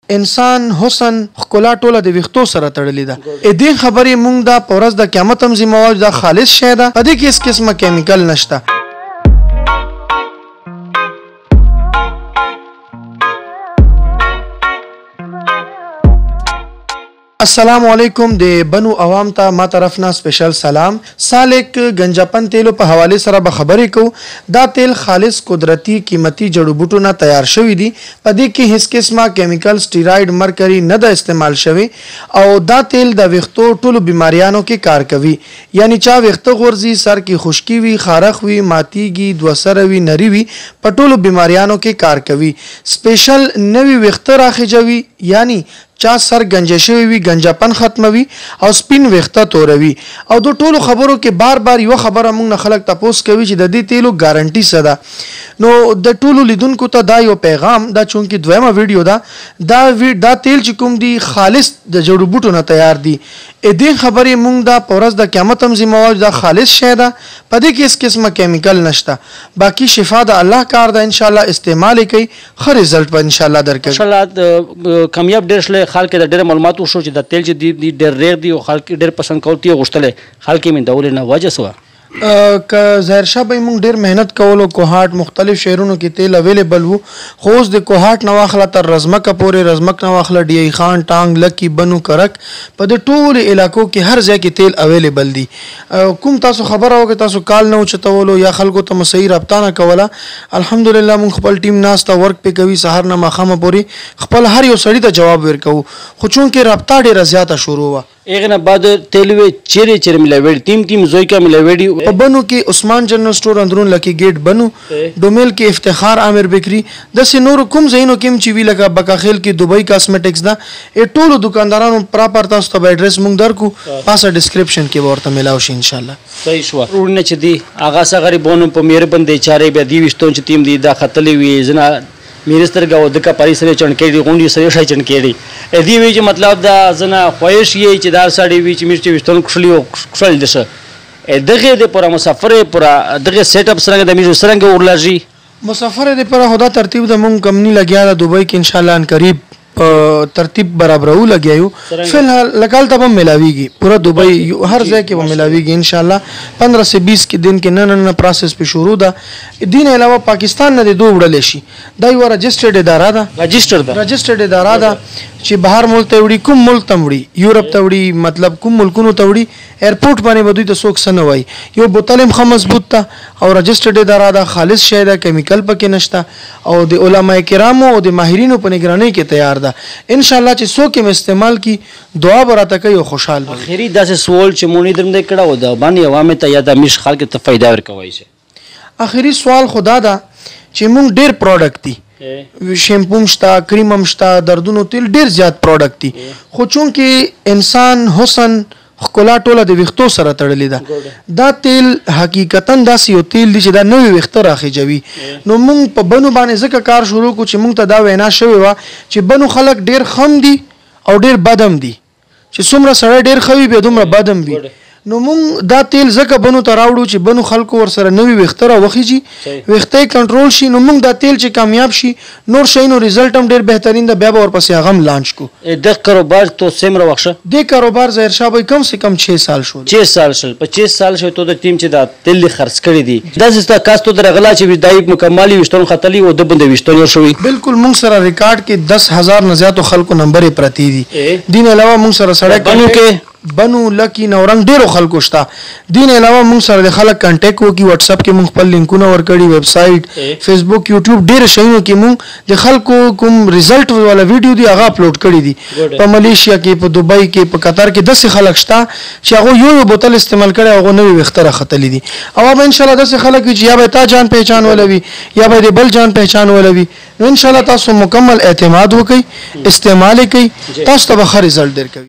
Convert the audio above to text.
انسان حسن ښکلا ټوله د ویښتو سره تړلې ده. دې خبرې مونږ دا په ورځ د قیامت هم ذمہوار دا خالص شی ده. په دې کې هیڅ قسمه کیمیکل نشته. السلام علیکم د بنو عوام ته ما طرف نه سپیشل سلام. سالک گنجاپن تیلو په حواله سره به خبرې کو. دا تیل خالص قدرتی قیمتي جړو بوټو نه تیار شوی دی. په دې کې هیڅ قسمه کیمیکل سټیراید مرکری نه د استعمال شوی او دا تیل د ویښتو ټولو بیماریانو کې کار کوي. یعنی چا ویښته غورځي، سر کې خشکی وي، خارخ وي، ماتیږي، دوسره وي، نری وي، په ټولو بیماریانو کې کار کوي. سپیشل نوی ویښته راخجوي، یعنی چا سر گنجه شوی وي گنجاپن ختموي او سپین ویښته توروي. او دو ټولو خبرو کې بار بار یو خبره موږ نه خلک تپوس کوي چې د دې تیلو ګارانټي څه ده. نو د ټولو لیدونکو ته دا یو پیغام دا چونکې دویمه ویډیو ده. دا تیل چې کوم دی خالص د جړو بوټو نه تیار دی. دې خبرې موږ دا په ورځ د قیامت هم ذمہوار دا خالص شی ده. په دې کې هیڅ قسمه کیمیکل نشته. باقي شفا د الله کار ده. ان شاء الله استعمال کوي ښه رزلټ به ان شاء الله درکړي. ان شاء الله کامیاب ډېر شله خلک د ډېر معلومات وشو چې د تیل چې دی ډېر ریغ دی او خلک ډېر پسند کوي غوښتل خلک یې من دولې نه وجه سو که ظاهر شاه به موږ ډیر مهنت کولو. کوهاټ مختلف شهرونو کې تیل اویلیبل وو، خو اوس د کوهاټ نه واخله تر رزمک پورې، رزمک نه واخله ډی ای خان، ټانګ، لکی، بنو، کرک، په د ټول علاقو کې هر ځای کې تیل اویلیبل دی. کوم تاسو خبره وکړه تاسو کال نه اوچتولو یا خلکو ته صحیح رابطه نه کوله، الحمدلله موږ خپل ټیم ناسته ورک پې کوي سهار نه ماښامه پورې خپل هر یو سړي ته جواب ورکوو. خو چونکې رابطه ډېره زیاته شروع وه هغه نه بعد تیل وی چیرې ملاوي ټیم زوی کا ملاوي په بنو کې عثمان جنرل سٹور اندرون لکی گیټ بنو، ډومیل کې افتخار عامر بیکری، د سينور کوم زینو کې چې وی لګه بکاخیل کې دوبۍ کاسمیټکس دا ټولو دکاندارانو پراپر تاسو ته ایڈریس مونږ درکو پاسه ډسکرپشن کې ورته ملاو شي ان شاء الله. صحیح شو ورونه چې دی اغا سره غریبونو په مېر باندې چارې به دی وشتون چې تیم دی دا خطلې وی زنا میرستر گاو دکا پاری سره چنکې دی غونډي سره شای چنکې دی ادي وی چې مطلب دا زنا خوښ یې چې دار ساړي وی چې میرچ وشتون خوشالي او خوشال دشه دغه د پر مسافر پر دغه سیټ اپ سره د میرو سرنګ اورلاجی مسافر د پر خدا ترتیب د مونږ کمنی لګیا د دوبۍ کې ان شاء الله ان قریب ترتیب برابرو لګیاو. فلحال لکال ته هم ملاویږي پورا دوبۍ هر ځای کې هم ملاویږي ان شاء الله. 15 سے 20 کې دن کې نه پروسس په شروع ده. دین علاوه پاکستان نه د دوه وړل شي دا یو رجسټرډ اداره ده. رجسټرډ اداره ده چې بهر ملک ته وړي، کوم ملک ته وړي، یورپ ته وړي، مطلب کوم ملکونو ته وړي، ایرپورټ باندې بدوی ته څوک سن وای. یو بوتل هم مضبوط ته او رجسټرډ اداره ده، خالص شی ده، کیمیکل پکې نشته او د علماء کرامو او د ماهرینو په نگرانی کې تیار ده. ان شاء الله چې څوک یې استعمال کی دعا براته کوي او خوشحال وي. اخیری داسې سوال چې مونږ درنده کړه و دا باندې عوامه ته یا د مش خلک ته فائدہ ورکوي شي. اخیری سوال خدا ده چې مونږ ډیر پروډکټ دي، شیمپو مشتا، کریم مشتا، دردونو تیل ډیر زیات پروډکټ دي، خو چونکې انسان حسن ښکلا ټوله د ویښتو سره تړلې ده. دا تیل حقیقتا داسې یو تیل دی چې دا نوې ویښته راخجوي. نو موږ په بنو باندې ځکه کار شروع کړو چې موږ ته دا وینا شوې وه چې بنو خلک ډېر خم دي او ډېر بدم دي، چې څومره سړی ډېر ښه وي بیا دومره بدم وي. نو موږ دا تیل ځکه بنو ته راوړو چې بنو خلکو ورسره نوې ویښته راوخیږي، ویښته یې کنټرول شي. نو موږ دا تیل چې کامیاب شي نور شي نو رزلټ هم ډېر بهترین ده، بیا به ورپسې هغه هم لانچ کو. د کاروبار تو څومره وخت شه د کاروبار ظاهر شاه به کم سے کم 6 سال شو. 6 سال شل 25 سال شو ته د ټیم چې دا تیل خرڅ کړی دی داسې تا کاستو درغلا چې دای مکمالي وشتون خطلی او د بند وشتون شوی. بالکل موږ سره ریکارډ کې 10,000 نه زیاتو خلکو نمبر پرتی دي. دین علاوه موږ سره سړک بنو کې بنو لکی نورنګ ډیرو خلکو شته. دین علاوه موږ سره د خلک کانټیکټ وکي، واتس اپ کې موږ خپل لینکونه ورکړي، ویب سټ، فیسبوک، یوټیوب ډیر شایو کې موږ د خلکو کوم رزلټ والا ویډیو دی هغه اپلوډ کړی دي. په ملیشیا کې، په دوبۍ کې، په قطر کې داسې خلک شته چې هغه یو بوتل استعمال کړي هغه نوې ویښته راختلې دي. او به ان شاء الله داسې خلک چې یا به تا جان پہچان ولوي یا به د بل جان پہچان ولوي. نو ان شاء الله تاسو مکمل اعتماد وکړئ، استعمال کوي، تاسو ته به ښه رزلټ درکوي.